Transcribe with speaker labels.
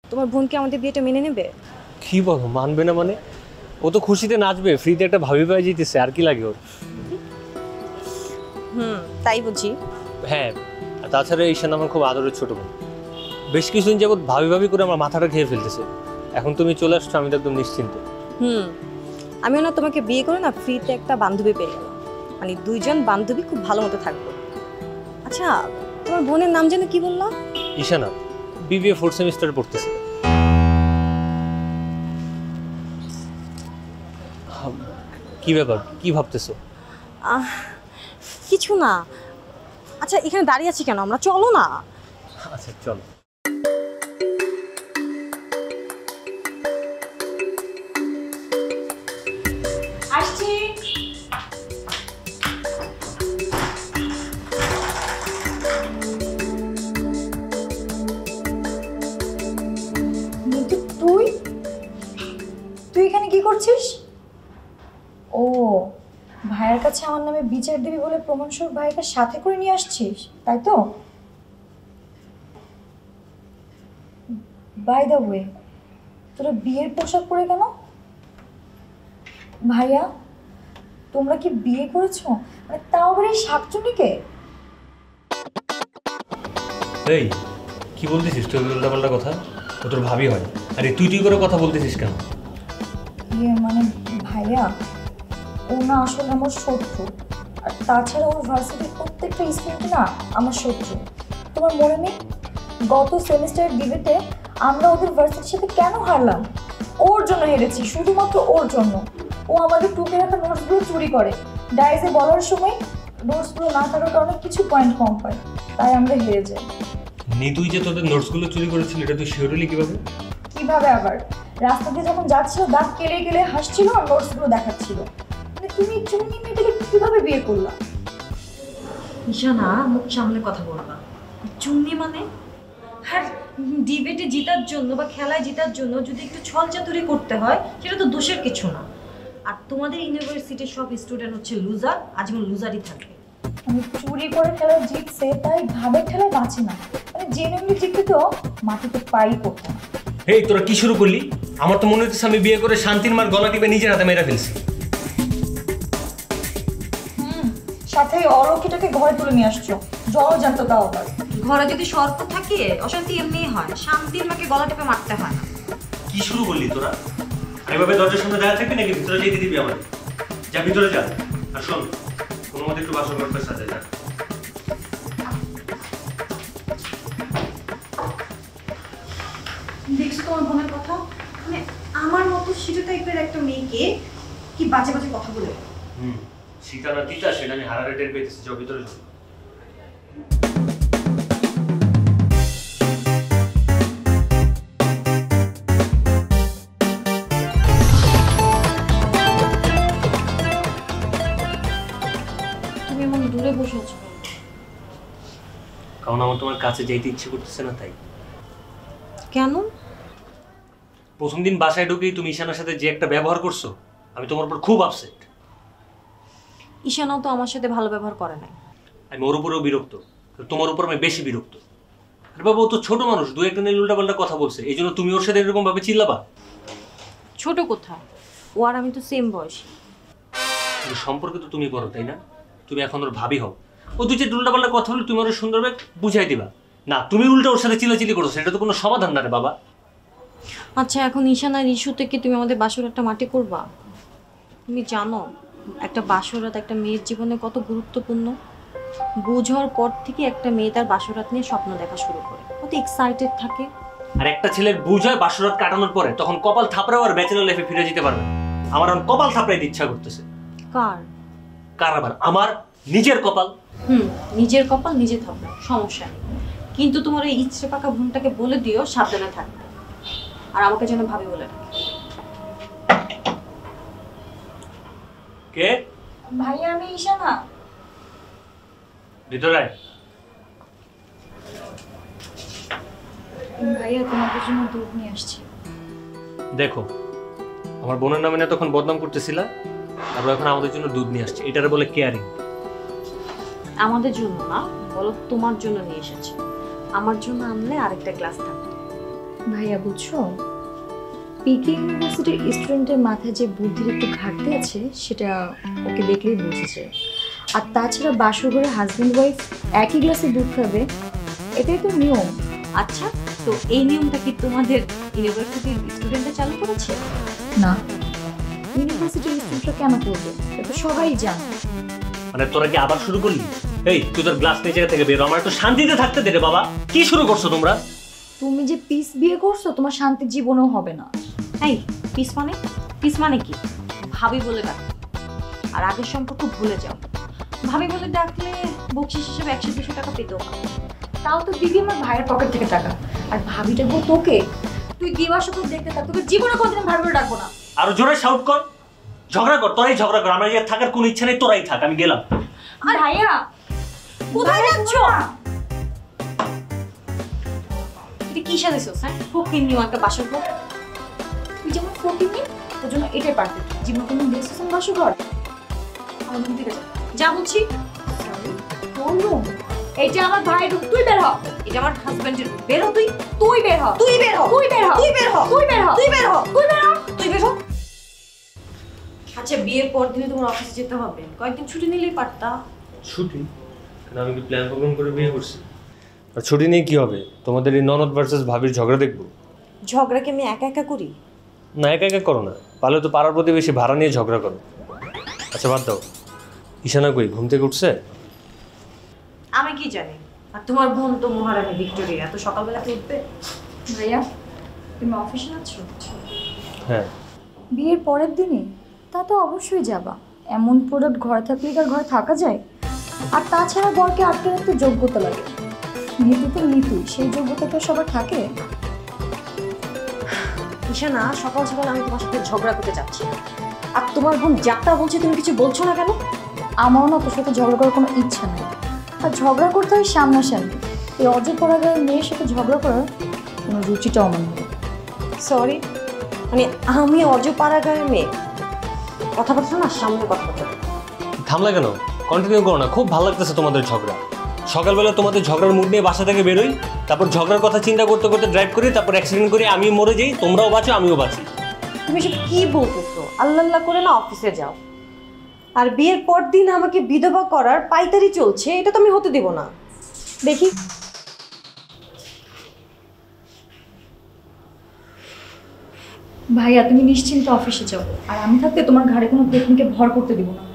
Speaker 1: তোমার বোন কি আমাদের বিয়েটা মেনে নেবে?
Speaker 2: কি বলো মানবে না মানে? ও তো খুশিতে নাচবে, ফ্রিতে একটা ভাবি পাই জিতেছে, আর কি লাগে ওর?
Speaker 1: তাই বুঝি।
Speaker 2: হ্যাঁ, আর তাছাড়া ঈশান আমার খুব আদরের ছোট বোন। বেশ কিছুদিন যাবত ভাবি ভাবি করে আমার মাথাটা খেয়ে ফেলতেছে। এখন তুমি চলে আসছো, আমি তো একদম নিশ্চিন্ত।
Speaker 1: আমিও না তোমাকে বিয়ে করে না ফ্রিতে একটা বান্ধবী পেয়ে গেলাম, মানে দুইজন বান্ধবী খুব ভালো মতো থাকবো। আচ্ছা, তোমার বোনের নাম যেন কি বললাম?
Speaker 2: ঈশানা, বিবিএ 4th সেমিস্টারে পড়তেছে। কি ব্যাপার, কি ভাবতেছো?
Speaker 1: কিছু না। আচ্ছা, এখানে দাঁড়িয়ে আছি কেন? আমরা চলো না।
Speaker 2: আচ্ছা চলো।
Speaker 1: আসছি।
Speaker 3: তুই তুই এখানে কি করছিস? ও, ভাইয়ের কাছে আমার নামে বিচার দিবি বলে প্রমাণস্বরূপ ভাইকে সাথে করে নিয়ে আসছিস, তাই তো? বাই দ্য ওয়ে, তোরা বিয়ের পোশাক পরে কেন? ভাইয়া, তোমরা কি বিয়ে করেছো? মানে তাও আবার এই শাকচুনিকে?
Speaker 2: এই কি বলতেছিস তুই উল্টাপাল্টা কথা? ও তোর ভাবি হয়, আরে তুই তুই করে কথা বলতেছিস কেন?
Speaker 3: মানে ভাইয়া, ও না আসলে আমার শত্রু। আর তাছাড়া ওর ভার্সিটির প্রত্যেকটা স্টুডেন্ট না আমার শত্রু। তোমার মনে নেই গত সেমিস্টারের ডিবেটে আমরা ওদের ভার্সিটির সাথে কেন হারলাম? ওর জন্য হেরেছি, শুধুমাত্র ওর জন্য। ও আমাদের টুকে রাখা নোটসগুলো চুরি করে, ডাইজে বলার সময় নোটসগুলো না থাকার কারণে কিছু পয়েন্ট কম পায়, তাই আমরা হেরে যাই।
Speaker 2: তুই যে তোদের নোটসগুলো চুরি করেছিলি এটা তুই শিওর হলি কিভাবে?
Speaker 3: কিভাবে আবার? রাস্তা দিয়ে যখন যাচ্ছিল দাঁত কেলে কেলে হাসছিল আর নোটসগুলো দেখাচ্ছিল। মানে তুমি চুনি মেয়েটাকে কিভাবে বিয়ে করলা?
Speaker 1: ঈশানা, মুখ সামনে কথা বলবা। চুন্নি মানে? হ্যাঁ, ডিবেটে জেতার জন্য বা খেলায় জেতার জন্য যদি একটু ছলচাতুরি করতে হয় সেটা তো দোষের কিছু না। আর তোমাদের ইউনিভার্সিটির সব স্টুডেন্ট হচ্ছে লুজার, আজীবন লুজারই থাকবে।
Speaker 3: আমি চুরি করে খেলায় জিতছে তাই ঘাবের খেলায় বাঁচে না, মানে জেনুইনলি জিততে তো মাটিতে পাই করতে না।
Speaker 2: এই তোরা কি শুরু করলি? আমার তো মনে হচ্ছে আমি বিয়ে করে শান্তির মার গলা টিপে নিজের হাতে মেরে ফেলছি।
Speaker 3: সাথে অলক্ষীটাকে ঘরে তুলে নিয়ে আসছো, জল জানতো তাও আবার।
Speaker 1: ঘরে যদি সর্প থাকে অশান্তি এমনিই হয়, শান্তির মাকে গলা টিপে মারতে হয় না।
Speaker 2: কি শুরু করলি তোরা? এভাবে দরজার সামনে দাঁড়িয়ে থাকবি নাকি ভিতরে যেতে দিবি আমাদের? যা ভিতরে যা। আর শোন, কোনো মতে একটু বাসর ঘরটা সাজা যা।
Speaker 1: দেখছো তোমার বোনের কথা? মানে আমার মতো সেটা টাইপের একটা মেয়েকে কি বাজে বাজে কথা বলে।
Speaker 2: সীতা না তিতা সেটা আমি হারারে টের পেয়েছি। যাও ভিতরে যাও।
Speaker 1: তুমি এমন দূরে বসে আছো
Speaker 2: কারণ আমার তোমার কাছে যেতে ইচ্ছে করতেছে না তাই।
Speaker 1: কেন?
Speaker 2: প্রথম দিন বাসায় ঢুকেই তুমি ঈশানার সাথে যে একটা ব্যবহার করছো, আমি তোমার উপর খুব আপসেট।
Speaker 1: ঈশানাও তো আমার সাথে ভালো ব্যবহার করে নাই।
Speaker 2: আমি ওর উপরেও বিরক্ত, তোমার উপর আমি বেশি বিরক্ত। আরে বাবা, ও তো ছোট মানুষ, দু একটা নিয়ে উল্টাপাল্টা কথা বলছে, এই জন্য তুমি ওর সাথে এরকম ভাবে চিল্লাবা?
Speaker 1: ছোট কোথায়, ও আর আমি তো সেম বয়সী।
Speaker 2: সম্পর্কে তো তুমি বড়, তাই না? তুমি এখন ওর ভাবি হও। ও তুই যে উল্টাপাল্টা কথা বলে তুমি ওর সুন্দরভাবে বুঝাই দিবা না, তুমি উল্টা ওর সাথে চিল্লাচিল্লি করছো, সেটা তো কোনো সমাধান না রে বাবা।
Speaker 1: আচ্ছা, এখন ঈশানার ইস্যু থেকে তুমি আমাদের বাসরাতটা মাটি করবা? তুমি জানো একটা বাসরাত একটা মেয়ের জীবনে কত গুরুত্বপূর্ণ? বুঝ হওয়ার পর থেকে একটা মেয়ে তার বাসরাত নিয়ে স্বপ্ন দেখা শুরু করে, কত এক্সাইটেড থাকে।
Speaker 2: আর একটা ছেলের বুঝ হয় বাসরাত কাটানোর পরে, তখন কপাল থাপড়াও আর ব্যাচেলর লাইফে ফিরে যেতে পারবে। আমার এখন কপাল থাপড়াইতে ইচ্ছা করতেছে।
Speaker 1: কার?
Speaker 2: কার আবার? আমার নিজের কপাল।
Speaker 1: নিজের কপাল নিজে থাকবে, সমস্যা নেই। কিন্তু তোমার এই ইচ্ছে পাকা বোনটাকে বলে দিও সাবধানে থাকবে, আর আমাকে যেন ভাবি বলে রাখে।
Speaker 2: কে?
Speaker 3: ভাইয়া, আমি ঈশানা।
Speaker 2: ভিতরে আয়।
Speaker 3: ভাইয়া, তোমাদের জন্য দুধ নিয়ে আসছি।
Speaker 2: দেখো, আমার বোনের নামে না তখন বদনাম করতেছিলা, আর এখন আমাদের জন্য দুধ নিয়ে আসছে, এটারে বলে কেয়ারিং।
Speaker 1: আমাদের জন্য না, বলো তোমার জন্য নিয়ে এসেছি। আমার জন্য আনলে আরেকটা গ্লাস থাকতো।
Speaker 3: ভাইয়া বুঝছো, পিকে ইউনিভার্সিটির স্টুডেন্টের মাথায় যে বুদ্ধির একটু ঘাটতি আছে সেটা ওকে দেখলেই বুঝেছে। আর তাছাড়া বাসর ঘরে হাজব্যান্ড ওয়াইফ একই গ্লাসে দুধ খাবে, এটাই তো নিয়ম।
Speaker 1: আচ্ছা, তো এই নিয়মটা কি তোমাদের ইউনিভার্সিটির স্টুডেন্টরা চালু করেছে?
Speaker 3: না, ইউনিভার্সিটির স্টুডেন্টরা কেন করবে, এটা তো সবাই জানে।
Speaker 2: মানে তোরা কি আবার শুরু করলি? এই তুই তোর গ্লাস নিয়ে জায়গা থেকে বেরো, আমার একটু শান্তিতে থাকতে দে রে বাবা। কি শুরু করছো তোমরা?
Speaker 3: তুমি যে পিস বিয়ে করছো তোমার শান্তির জীবনেও হবে না।
Speaker 1: এই পিস মানে কি? ভাবি বলে ডাক, আর আগের সম্পর্ক ভুলে যাও। ভাবি বলে ডাকলে বকশিস হিসেবে 100-200 টাকা পেতেও পারো।
Speaker 3: তাও তো দিদি আমার ভাইয়ের পকেট থেকে টাকা, আর ভাবিটা গো তোকে, তুই দিবার সাথে দেখতে থাক, তোকে জীবনে কোনদিন ভাই বলে ডাকবো না।
Speaker 2: আরো জোরে শাউট কর, ঝগড়া কর, তোরাই ঝগড়া কর, আমার যে থাকার কোনো ইচ্ছা নেই, তোরাই থাক, আমি গেলাম।
Speaker 3: আর ভাইয়া
Speaker 1: কোথায় যাচ্ছ? এটা কি সাজেছো স্যার? ফকির নিও একটা বাসর ঘর।
Speaker 3: তুই যেমন ফকির নি, তোর জন্য এটাই পারফেক্ট। জীবনে কোনো দেখছিস না বাসর ঘর? আমার রুম থেকে
Speaker 1: যা বলছি।
Speaker 3: তোর রুম? এইটা আমার ভাইয়ের রুম, তুই বের হ।
Speaker 1: এটা আমার হাজবেন্ডের রুম। বের হ তুই।
Speaker 3: তুই বের হ।
Speaker 1: তুই বের হ।
Speaker 3: তুই বের হ।
Speaker 1: তুই বের হ।
Speaker 3: তুই বের হ।
Speaker 1: তুই বের হ।
Speaker 3: তুই বের হ।
Speaker 1: তুই বের হ। আচ্ছা, বিয়ের পর দিনে তোমার অফিসে যেতে হবে, কয়েকদিন ছুটি নিলেই পারতা।
Speaker 2: ছুটি? আমি কি প্ল্যান প্রোগ্রাম করে বিয়ে করছি? আর ছুটি নিয়ে কি হবে? তোমাদের এই ননদ ভার্সেস ভাবির ঝগড়া দেখবো?
Speaker 1: ঝগড়া কি আমি একা একা করি?
Speaker 2: না, একা একা করো না, পারলে তো পাড়ার প্রতিবেশী ভাড়া নিয়ে ঝগড়া করো। আচ্ছা বাদ দাও, ঈশানা কই, ঘুম থেকে উঠছে?
Speaker 1: আমি কি জানি। আর তোমার বোন তো মহারানী ভিক্টোরিয়া, এত সকালবেলাতে উঠবে?
Speaker 3: ভাইয়া তুমি অফিসে যাচ্ছ?
Speaker 2: হ্যাঁ।
Speaker 3: বিয়ের পরের দিনই? তা তো অবশ্যই যাবা, এমন প্রোডাক্ট ঘরে থাকলে কি আর ঘরে থাকা যায়? আর তাছাড়া বরকে আটকে রাখতে যোগ্যতা লাগে, নিতু তো নিতু, সেই যোগ্যতা তো সবার থাকে।
Speaker 1: ঈশানা, সকাল সকাল আমি তোমার সাথে ঝগড়া করতে চাচ্ছি না। আর তোমার বোন যাতা বলছে তুমি কিছু বলছো না কেন?
Speaker 3: আমারও না তোর সাথে ঝগড়া করার কোনো ইচ্ছা নেই, আর ঝগড়া করতে হয় সামনাসামনি। এই অজপরাগায়ের মেয়ের সাথে ঝগড়া করার কোনো রুচিটাও আমার নেই।
Speaker 1: সরি, মানে আমি অজপাড়াগাঁয়ের মেয়ে? কথা বলছো না, সামনে কথা বলতে।
Speaker 2: থামলা কেন? কন্টিনিউ করো না, খুব ভালো লাগতেছে তোমাদের ঝগড়া। সকালবেলা তোমাদের ঝগড়ার মুড নিয়ে বাসা থেকে বেরোই, তারপর ঝগড়ার কথা চিন্তা করতে করতে ড্রাইভ করি, তারপর অ্যাক্সিডেন্ট করি, আমি মরে যাই, তোমরাও বাঁচো আমিও বাঁচি।
Speaker 1: তুমি সব কি বলতেছো? আল্লাহ আল্লাহ করে না অফিসে যাও। আর বিয়ের পর দিন আমাকে বিধবা করার পাইতারি চলছে, এটা তো আমি হতে দেব না।
Speaker 3: দেখি ভাইয়া, তুমি নিশ্চিন্তে অফিসে যাও, আর আমি থাকতে তোমার ঘাড়ে কোনো টেকনিকে ভর করতে দিব না।